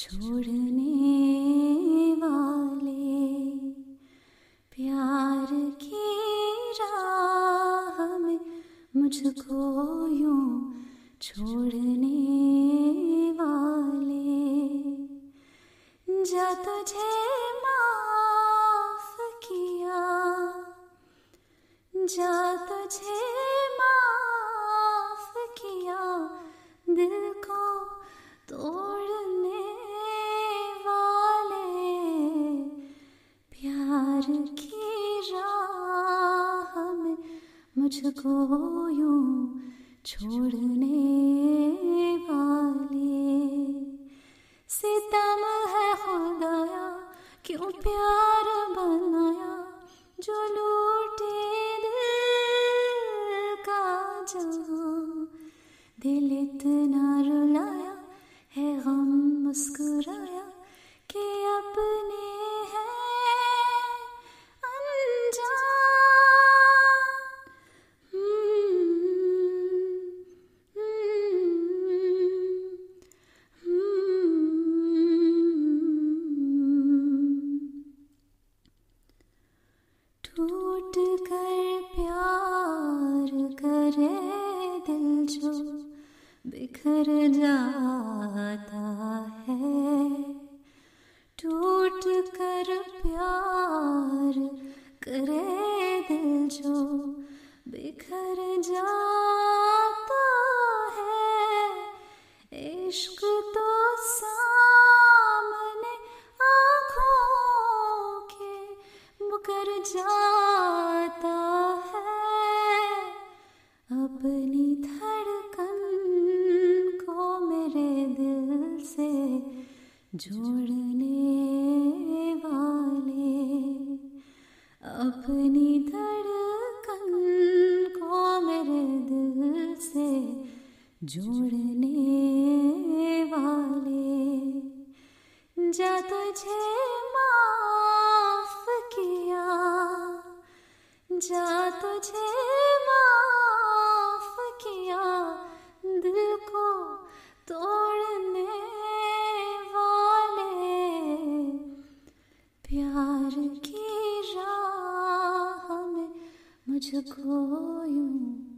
छोड़ने वाले, प्यार की राह में मुझको यूं छोड़ने वाले, जा तुझे माफ किया, जा तुझे माफ किया, दिल को तोड़ने वाले, प्यार की राह में मुझको यूं छोड़ने वाले। सितम है खुदाया क्यों प्यार बनाया, जो लूटे दिल का जहां, दिल इतना रुलाया है गम मुस्कुराया कि अपने हैं अनजान। टूट कर प्यार करे दिल जो बिखर जाता है, टूट कर प्यार करे दिल जो बिखर जाता है, इश्क तो सामने आँखों के मुकर जाता है, अपनी धड़कन को मेरे दिल से जोड़ने वाले, अपनी धड़कन को मेरे दिल से जोड़ने वाले, जा तुझे माफ किया, जा तुझे माफ किया, दिल को तोड़ने वाले, प्यार की राह में मुझको यूं